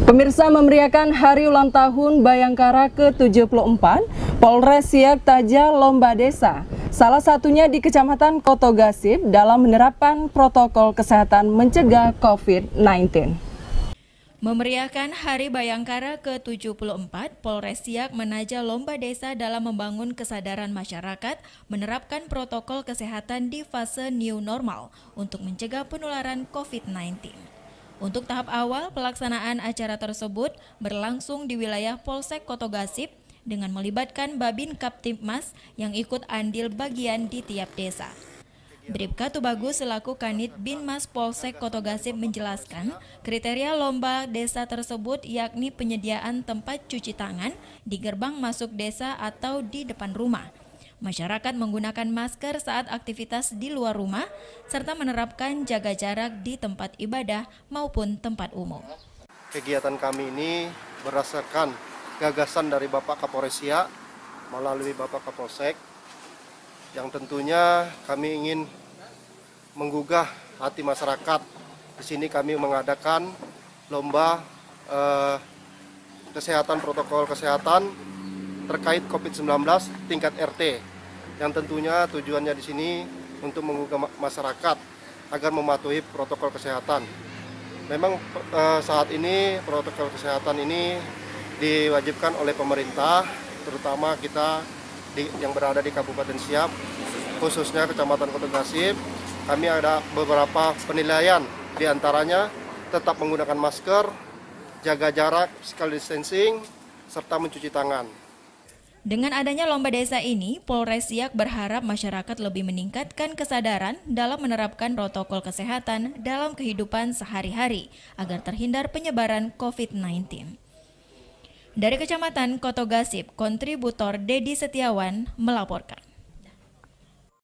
Pemirsa, memeriahkan hari ulang tahun Bayangkara ke-74, Polres Siak Taja Lomba Desa. Salah satunya di Kecamatan Kotogasip dalam menerapkan protokol kesehatan mencegah COVID-19. Memeriahkan Hari Bayangkara ke-74, Polres Siak menaja lomba desa dalam membangun kesadaran masyarakat menerapkan protokol kesehatan di fase new normal untuk mencegah penularan COVID-19. Untuk tahap awal, pelaksanaan acara tersebut berlangsung di wilayah Polsek Kotogasip dengan melibatkan Babin Kaptipmas yang ikut andil bagian di tiap desa. Bribka Tubagus selaku Kanit Binmas Polsek Kotogasip menjelaskan kriteria lomba desa tersebut yakni penyediaan tempat cuci tangan di gerbang masuk desa atau di depan rumah. Masyarakat menggunakan masker saat aktivitas di luar rumah serta menerapkan jaga jarak di tempat ibadah maupun tempat umum. Kegiatan kami ini berdasarkan gagasan dari Bapak Kapolres Siak melalui Bapak Kapolsek, yang tentunya kami ingin menggugah hati masyarakat. Di sini kami mengadakan lomba kesehatan, protokol kesehatan terkait COVID-19 tingkat RT, yang tentunya tujuannya di sini untuk menggugah masyarakat agar mematuhi protokol kesehatan. Memang saat ini protokol kesehatan ini diwajibkan oleh pemerintah, terutama kita yang berada di Kabupaten Siak, khususnya Kecamatan Kotogasip. Kami ada beberapa penilaian, diantaranya tetap menggunakan masker, jaga jarak, physical distancing, serta mencuci tangan. Dengan adanya lomba desa ini, Polres Siak berharap masyarakat lebih meningkatkan kesadaran dalam menerapkan protokol kesehatan dalam kehidupan sehari-hari agar terhindar penyebaran COVID-19. Dari Kecamatan Kotogasip, kontributor Dedi Setiawan melaporkan.